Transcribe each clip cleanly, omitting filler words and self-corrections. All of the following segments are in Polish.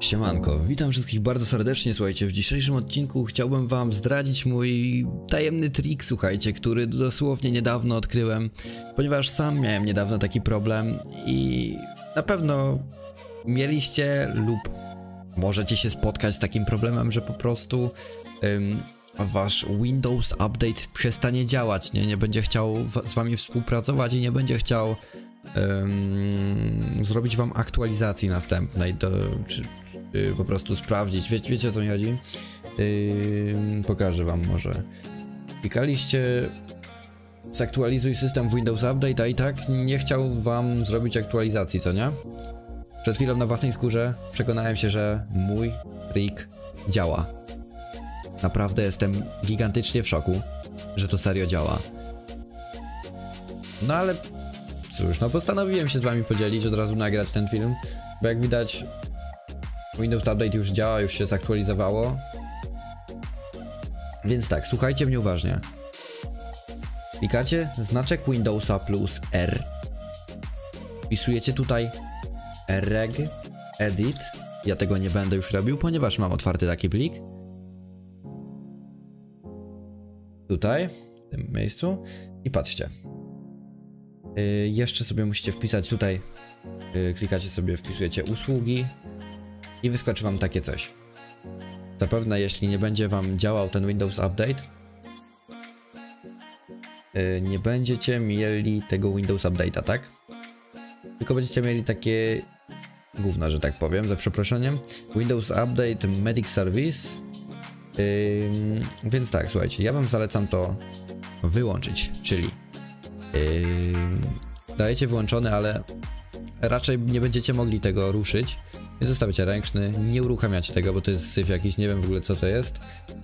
Siemanko, witam wszystkich bardzo serdecznie. Słuchajcie, w dzisiejszym odcinku chciałbym wam zdradzić mój tajemny trik, słuchajcie, który dosłownie niedawno odkryłem, ponieważ sam miałem niedawno taki problem i na pewno mieliście lub możecie się spotkać z takim problemem, że po prostu wasz Windows Update przestanie działać, nie będzie chciał z wami współpracować i nie będzie chciał zrobić wam aktualizacji następnej, czy po prostu sprawdzić. Wiecie o co mi chodzi? Pokażę wam może. Klikaliście zaktualizuj system w Windows Update, a i tak nie chciał wam zrobić aktualizacji, co nie? Przed chwilą na własnej skórze przekonałem się, że mój trik działa. Naprawdę jestem gigantycznie w szoku, że to serio działa. No ale cóż, no postanowiłem się z wami podzielić, od razu nagrać ten film, bo jak widać Windows Update już działa, już się zaktualizowało. Więc tak, słuchajcie mnie uważnie. Klikacie znaczek Windowsa plus R. Wpisujecie tutaj reg edit. Ja tego nie będę już robił, ponieważ mam otwarty taki plik. Tutaj, w tym miejscu. I patrzcie. Jeszcze sobie musicie wpisać tutaj, klikacie sobie, wpisujecie usługi i wyskoczy wam takie coś. Zapewne jeśli nie będzie wam działał ten Windows Update, nie będziecie mieli tego Windows Update'a, tak? Tylko będziecie mieli takie gówno, że tak powiem, za przeproszeniem. Windows Update Medic Service. Więc tak, słuchajcie, ja wam zalecam to wyłączyć, czyli dajecie wyłączony, ale raczej nie będziecie mogli tego ruszyć, więc zostawicie ręczny, nie uruchamiać tego, bo to jest syf jakiś, nie wiem w ogóle co to jest.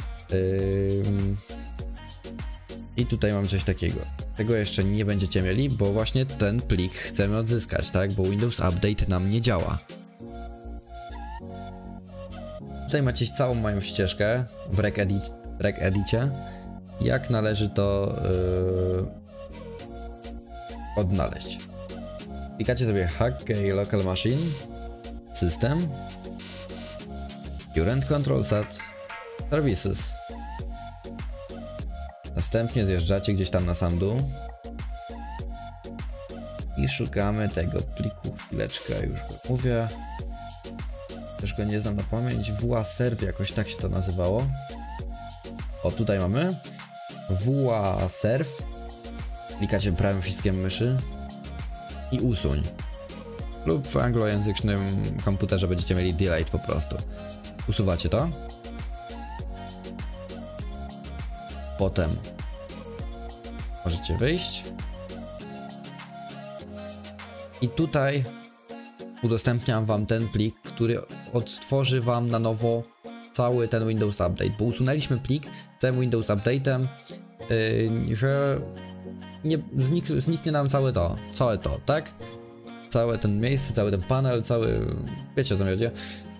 I tutaj mam coś takiego. Tego jeszcze nie będziecie mieli, bo właśnie ten plik chcemy odzyskać, tak? Bo Windows Update nam nie działa. Tutaj macie całą moją ścieżkę w reg edicie. Jak należy to odnaleźć. Klikacie sobie Hack Local Machine, System, Current Control Set, Services. Następnie zjeżdżacie gdzieś tam na sam dół i szukamy tego pliku. Chwileczkę, już go mówię. Też go nie znam na pamięć. WA-Serv, jakoś tak się to nazywało. O, tutaj mamy WA-Serv. Klikacie prawym przyciskiem myszy i usuń. Lub w anglojęzycznym komputerze będziecie mieli delete po prostu. Usuwacie to. Potem możecie wyjść. I tutaj udostępniam wam ten plik, który odtworzy wam na nowo cały ten Windows Update. Bo usunęliśmy plik z całym Windows Update'em, że nie zniknie nam całe to, tak? Całe ten miejsce, cały ten panel, wiecie o co mi chodzi.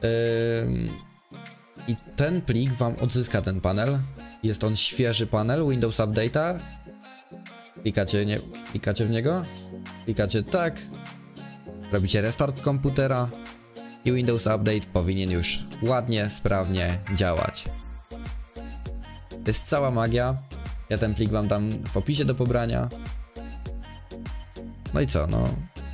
I ten plik wam odzyska ten panel. Jest on świeży panel Windows Update'a. Klikacie w niego. Klikacie tak. Robicie restart komputera. I Windows Update powinien już ładnie, sprawnie działać. To jest cała magia. Ja ten plik wam dam w opisie do pobrania. No i co, no.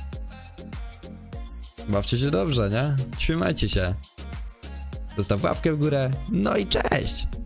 Bawcie się dobrze, nie? Trzymajcie się. Zostaw łapkę w górę. No i cześć!